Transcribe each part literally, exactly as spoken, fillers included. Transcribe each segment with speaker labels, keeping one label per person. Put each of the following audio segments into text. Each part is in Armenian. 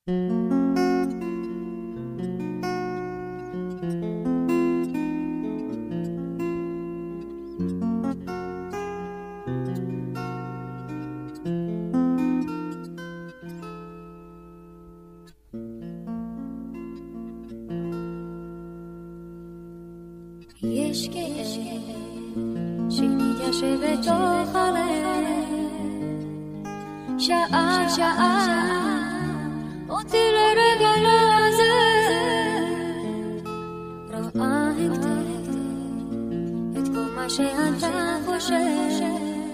Speaker 1: יש שנתיישב בתוך הלב שעה שעה אותי לרגע לעזב רואה היטב את כל מה שאתה חושב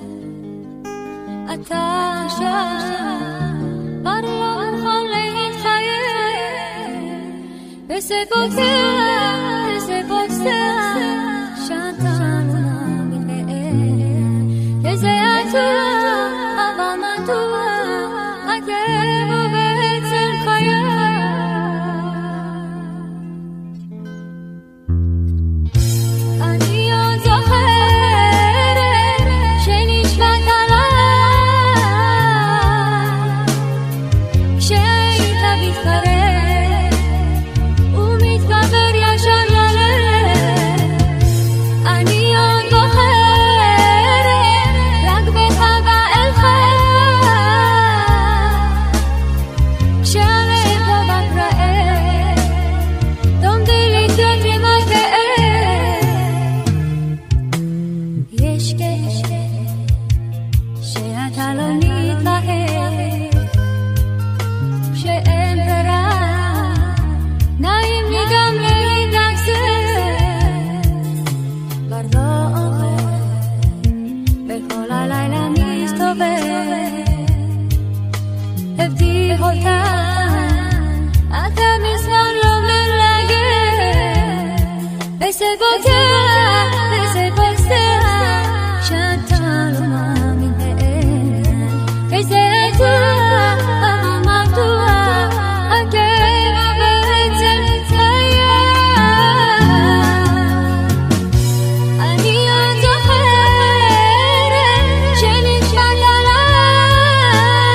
Speaker 1: אתה שם כבר לא מוכן להתחייב וזה בוקר וזה בוקר שאתה לא מתגאה וזה עצוב אבל מדוע הכאב הוא בעצם חיי אני עוד זוכרת שנשבעת עליי כשהיית מתקרב ומתגבר ישר ללב אני עוד בוחרת רק בך באל חי כשהלב בו בקרעב תומדי לחיות עם הכאב יש כאב שאתה לא מתלהב שאין ברירה נעים לי גם להתנגסר כבר לא עובר בכל הלילה מסתובב הבטיח אותה אתה מזמן לא מלגר וזה בוקר וזה בוקר שאתה לא מאמין באל וזה עצוב אבל מדוע הכאב בעצם חיי אני עוד זוכרת שנשבעת עליי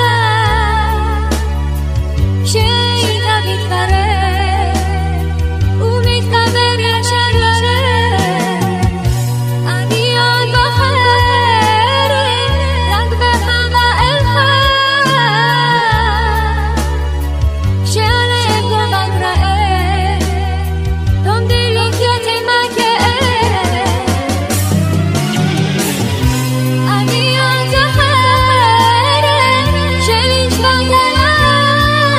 Speaker 1: כשהיית מתקרב ומתחבר ישר ללב אני עוד בוחרת רק בך באל חי כשהלב בו בקרעב תומדי לחיות עם הכאב אני עוד זוכרת שנשבעת עליי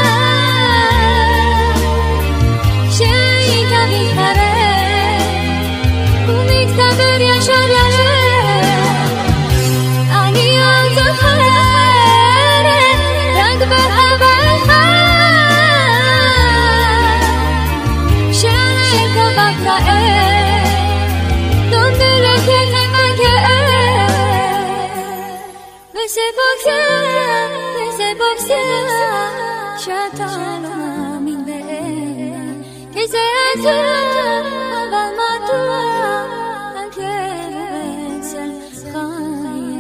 Speaker 1: כשהיית מתקרב ומתחבר ישר ללב אני עוד זוכרת רק בך באל חי כשהלב בו בקרעב תומדי לחיות עם הכאב וזה בוקר וזה בוקר שאתה לא מאמין באל כי זה עצוב אבל מדוע הכאב אצל חיי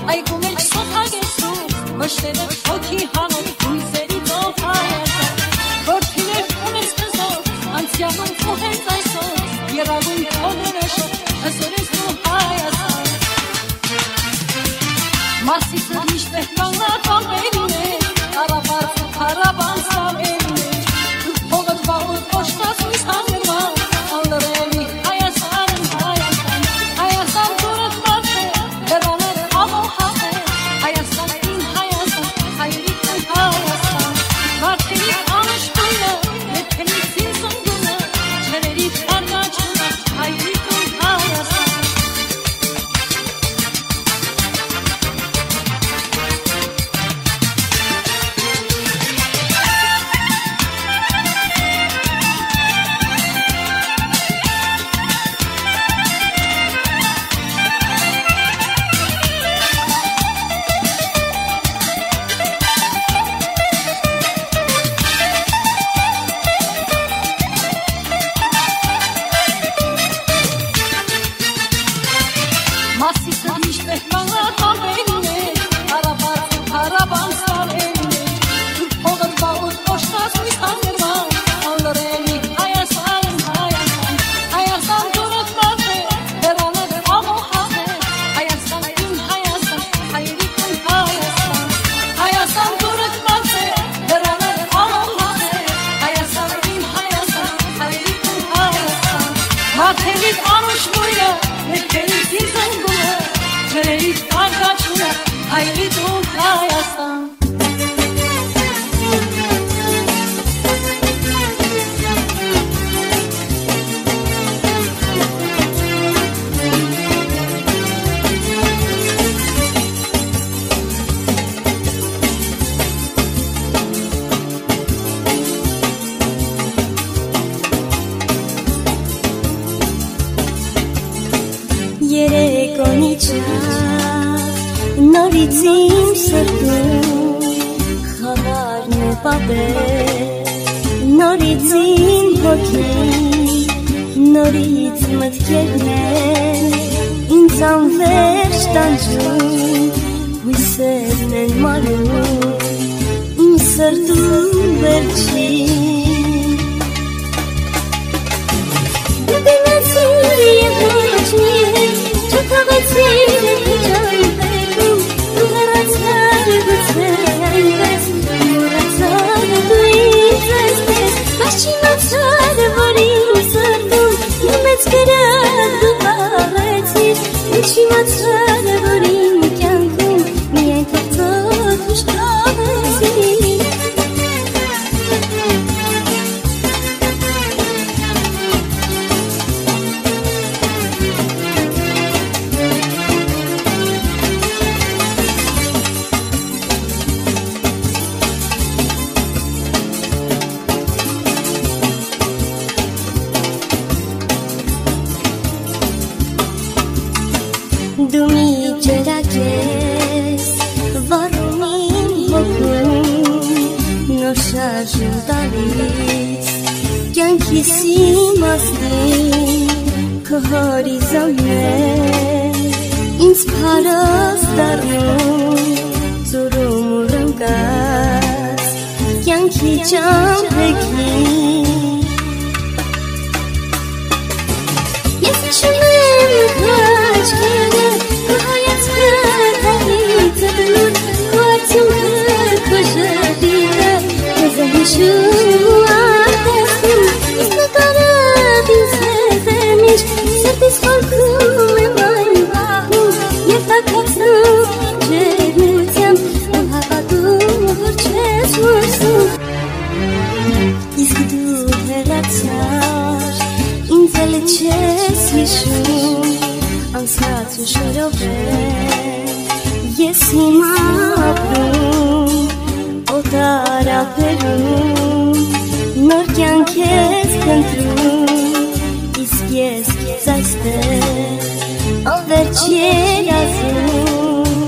Speaker 1: այգում էլ սոխագեսում մշտերը հոգի հանող հույսերի ծովայազան Որթիներ ունես կզով անցյալում ու հենց այսօր երագույն քոները շող այսօր ես դու Հայաստան Մասիսը միշտ է կանգնած ամենին է Կարաբաց ու Կարաբան սավերին է Դու փողդ վաղուտ կոշտած ույս հանգրման Անլրելի Հայաստան Հայաստան Հայաստան դուրըտ մատ է Հերաներ ամոհատ է Հայաստան իմ Հայաստան Հայրիկ ու Հայաստան Վարդերիք անշտույնը Եթենից իմ սնգունը Չերերիք արգաչունը Հայրիկ ու Հայաստան Մասիսը միշտ է կանգնած ամենին է Կարաբաց ու Կարաբան սավերին է Դու փողդ վաղուտ կոշտած ույս հանգրման Անլրելի Հայաստան Հայաստան Հայաստան դուրըտ մատ է Հերաներ ամոհատ է Հայաստան իմ Հայաստան Հայրիկ ու Հայաստան Հայաստան դուրըտ մատ է Հերաներ ամոհատ է Հայաստան իմ Հայաստան Հայրիկ ու Հայաստան Մարդերից անուշնույնը Եթերից իմ սնգունը Չերերից արգաչունը Հայրիկ ու Հայաստան
Speaker 2: Երեկոնի չար նորից իմ սրտում խավարն ու պապեր նորից իմ հոգին նորից մտքերն են ինձ անվերջ տանջում հույսերն են մարում իմ սրտում վերջին դու գնացիր և ոչ մի հետ Չթողեցիր ինչ այնտեղում Դու հեռացար գուցե այնպես Մոռացար դու ինձ այսպես Բայց չիմացար որ իմ սրտում Մի մեծ գրակ դու պահեցիր Ու չիմացար որ իմ կյանքում Միայն թողծոտ ուշտավեցիր Դու մի ջրակ ես, վառում իմ հոգում, նոր շարժում տալիս, կյանքիս իմաստին, քո հորիզոնն է, ինձ փարոս դառնում, ծուրում ու ռնկած, կյանքի ճամփեքին Ես չունեմ քո աչքերը, քո հայացքը թաղից է դնում, քո արդյունքը, քո ժպիտը, քեզ է հիշում ու արտասնում, իսկ նկարդ ինձ հետ է միշտ, սրտիս խորքում եմ այն պահում, և տաքացնում ջերմությամբ, ու հավատում, որ չես հույսում, իսկ դու հեռացար Ինձ էլ չես հիշում, անցած ու շորովեր, ես հիմա ապրում, օտար ափերում, նոր կյանք ես կընտրում, իսկ ես քեզ այստեղ, անվերջ երազում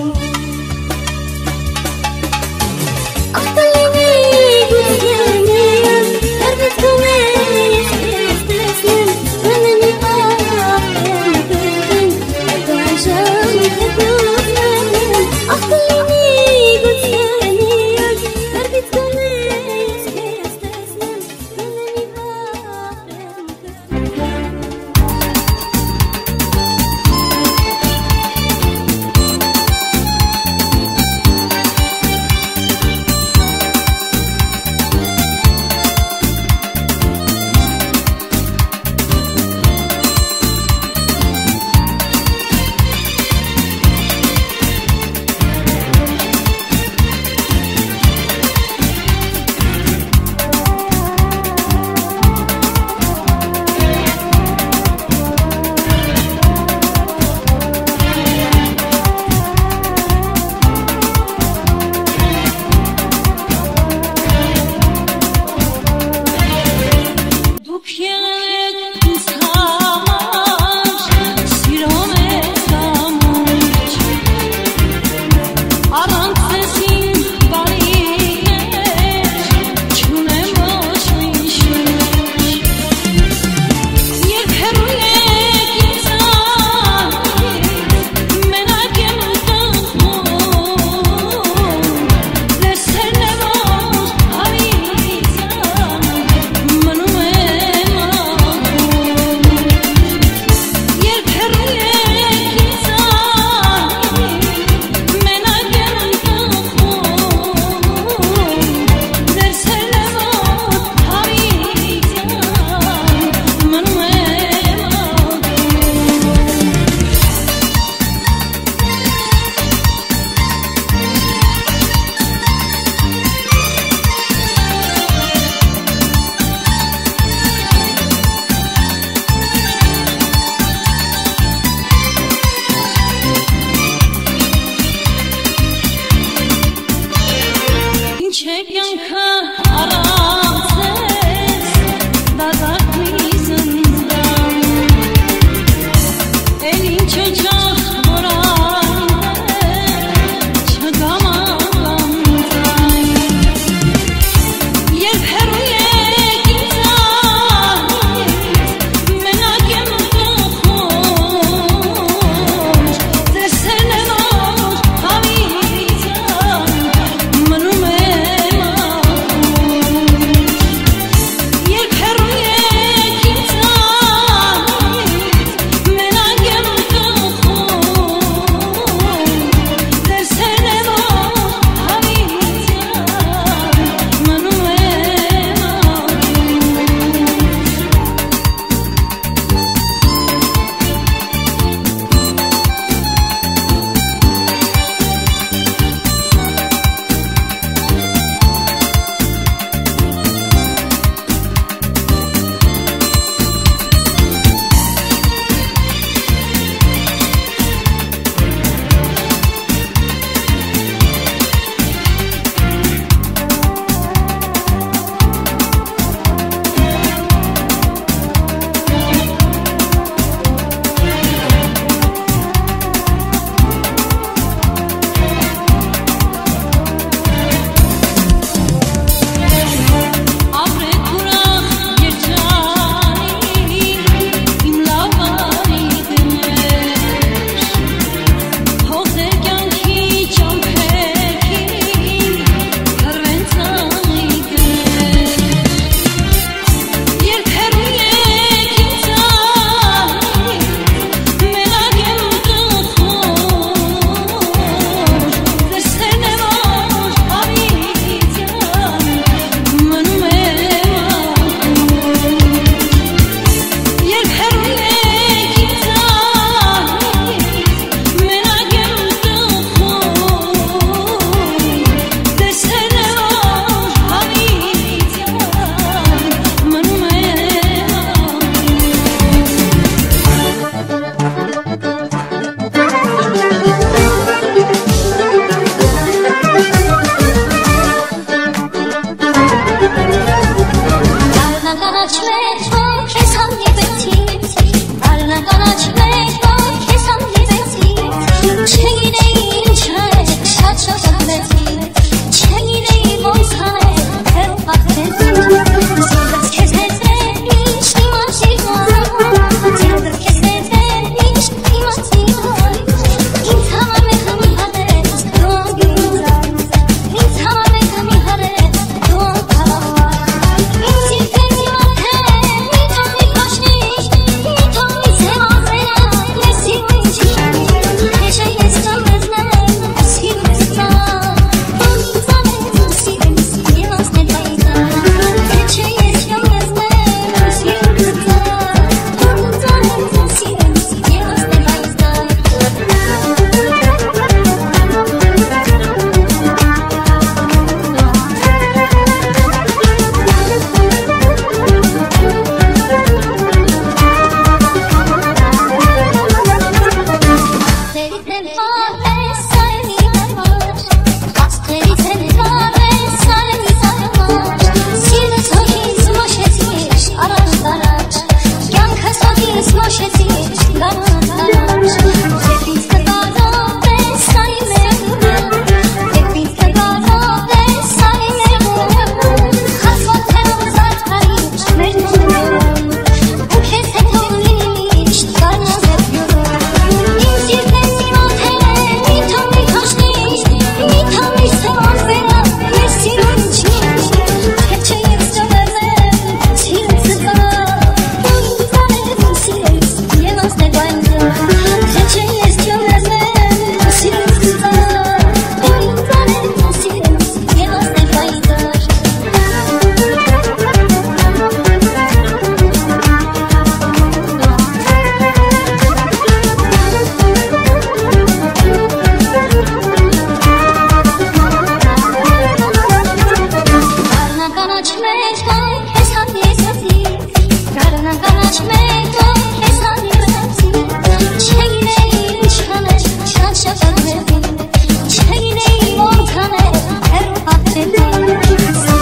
Speaker 2: Check it out,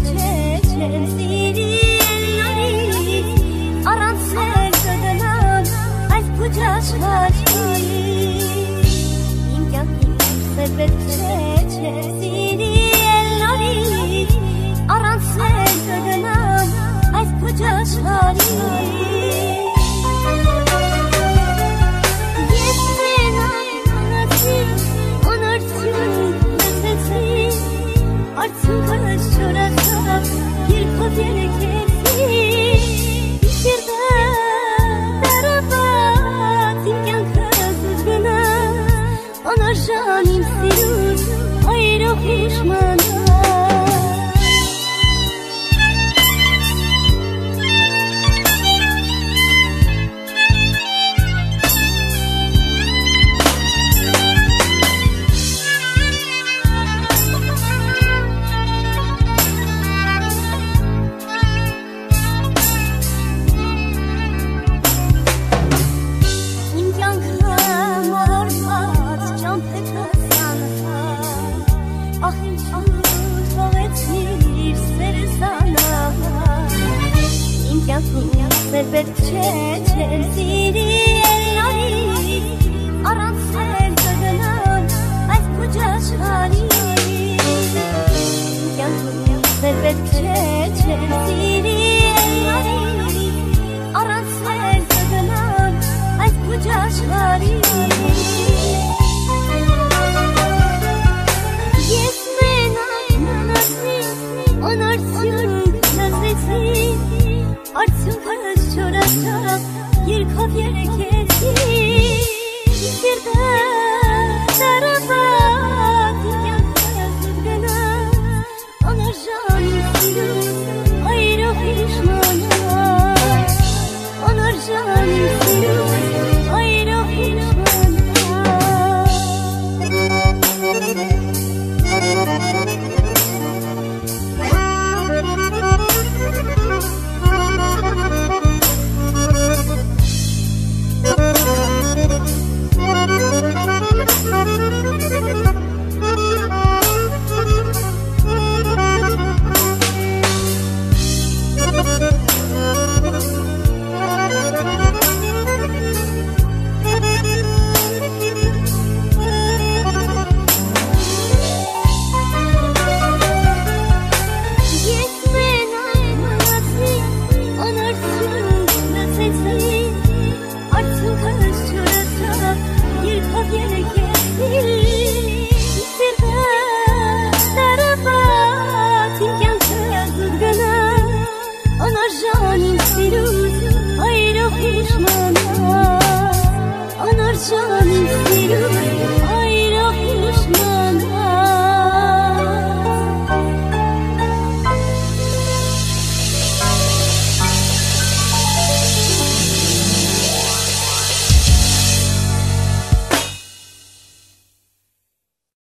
Speaker 2: Ona żonin sirus, oj rochishman.